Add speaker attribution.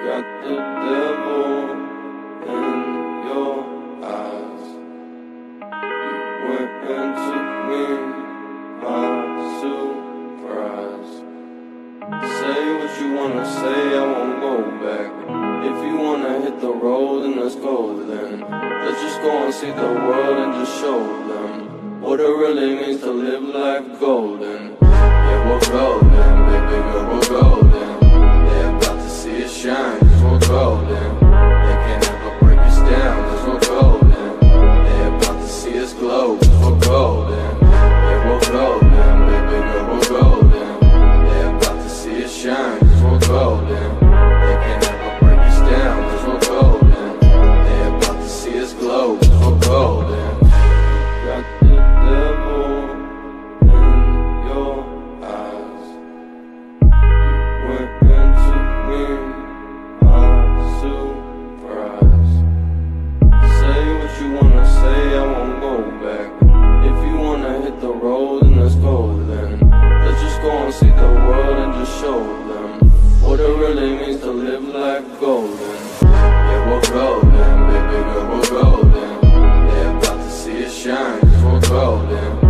Speaker 1: Got the devil in your eyes. You went and took me by surprise. Say what you wanna say, I won't go back. If you wanna hit the road, then let's go then. Let's just go and see the world and just show them what it really means to live life golden. Yeah, we're golden, baby girl, we're golden. They're about to see us shine, cause we're golden. They can't ever break us down, cause we're golden. They're about to see us glow, cause we're golden. Yeah, we're golden, baby girl, we're golden. They're about to see us shine, cause we're golden. They can't ever break us down, cause we're golden. They're about to see us glow, cause we're golden. Got the devil in your eyes. You went and took me by surprise. Say what you wanna say, I won't go back. If you wanna hit the road, then let's go then. Let's just go and see the world and just show them what it really means to live life golden. Yeah, we're golden, baby girl, we're golden. They're about to see us shine, cause we're golden.